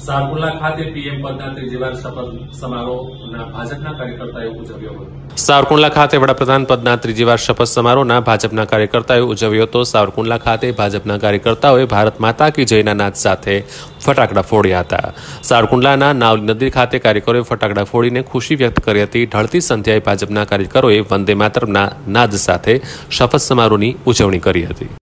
સાવરકુંડલા ખાતે પીએમ પદના ત્રીજી વાર શપથ સમારોહના ભાજપના કાર્યકર્તાઓએ ઉજવ્યો હતો। સાવરકુંડલા ખાતે વડાપ્રધાન પદના ત્રીજી વાર શપથ સમારોહના ભાજપના કાર્યકર્તાઓએ ઉજવ્યો હતો। સાવરકુંડલા ખાતે ભાજપના કાર્યકર્તાઓએ ભારત માતા કી જયના નાદ સાથે ફટાકડા ફોડ્યા હતા। સાવરકુંડલાના નાવલી નદી ખાતે કાર્યકરોએ ફટાકડા ફોડીને ખુશી વ્યક્ત કરી હતી। ઢળતી સંધ્યાએ ભાજપના કાર્યકરોએ વંદે માતરમના નાદ સાથે શપથ સમારોહની ઉજવણી કરી હતી।